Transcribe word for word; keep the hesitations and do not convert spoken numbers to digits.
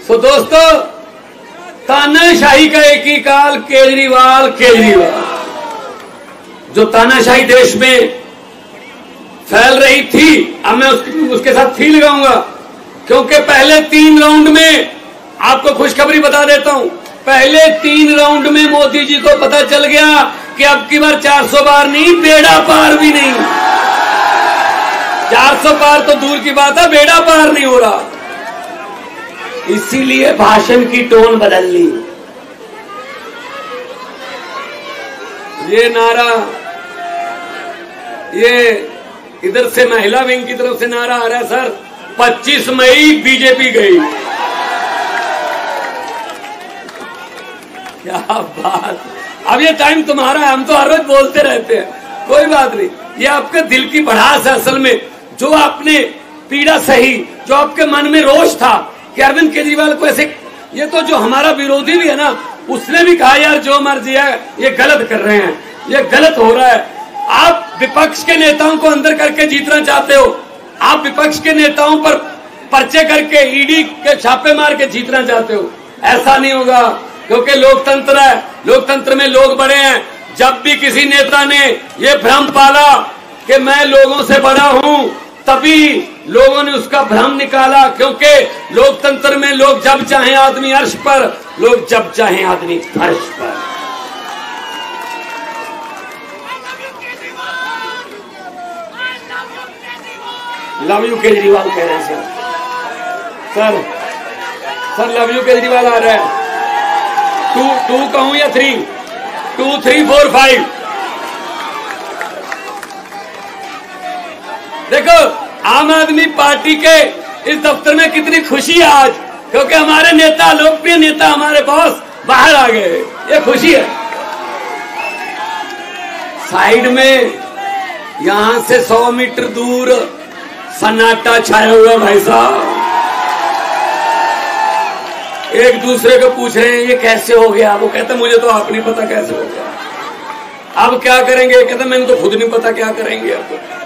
तो दोस्तों, तानाशाही का एक ही काल, केजरीवाल केजरीवाल। जो तानाशाही देश में फैल रही थी, अब मैं उसके, उसके साथ थी लगाऊंगा, क्योंकि पहले तीन राउंड में, आपको खुशखबरी बता देता हूं, पहले तीन राउंड में मोदी जी को पता चल गया कि अब की बार चार सौ बार नहीं, बेड़ा पार भी नहीं। चार सौ पार तो दूर की बात है, बेड़ा पार नहीं हो रहा। इसीलिए भाषण की टोन बदल ली। ये नारा, ये इधर से महिला विंग की तरफ से नारा आ रहा है, सर पच्चीस मई बीजेपी गई। क्या बात। अब ये टाइम तुम्हारा है, हम तो हर रोज बोलते रहते हैं, कोई बात नहीं। ये आपके दिल की भड़ास है असल में, जो आपने पीड़ा सही, जो आपके मन में रोष था कि अरविंद केजरीवाल को ऐसे, ये तो जो हमारा विरोधी भी है ना, उसने भी कहा यार जो मर्जी है, ये गलत कर रहे हैं, ये गलत हो रहा है। आप विपक्ष के नेताओं को अंदर करके जीतना चाहते हो, आप विपक्ष के नेताओं पर पर्चे करके ईडी के छापे मार के जीतना चाहते हो, ऐसा नहीं होगा, क्योंकि लोकतंत्र है, लोकतंत्र में लोग बड़े हैं। जब भी किसी नेता ने ये भ्रम पाला कि मैं लोगों से बड़ा हूं, तभी लोगों ने उसका भ्रम निकाला, क्योंकि लोकतंत्र में लोग जब चाहे आदमी अर्श पर, लोग जब चाहे आदमी फर्श पर। लव यू केजरीवाल कह रहे हैं sir, sir sir love you Kejriwal आ रहा है। टू टू कहूं या three? Two three four five. देखो आम आदमी पार्टी के इस दफ्तर में कितनी खुशी है आज, क्योंकि हमारे नेता, लोकप्रिय नेता, हमारे बॉस बाहर आ गए, ये खुशी है। साइड में यहां से सौ मीटर दूर सन्नाटा छाया हुआ भाई साहब, एक दूसरे को पूछ रहे हैं ये कैसे हो गया। वो कहते मुझे तो आप नहीं पता कैसे हो गया, अब क्या करेंगे, कहते मैंने तो खुद नहीं पता क्या करेंगे अब।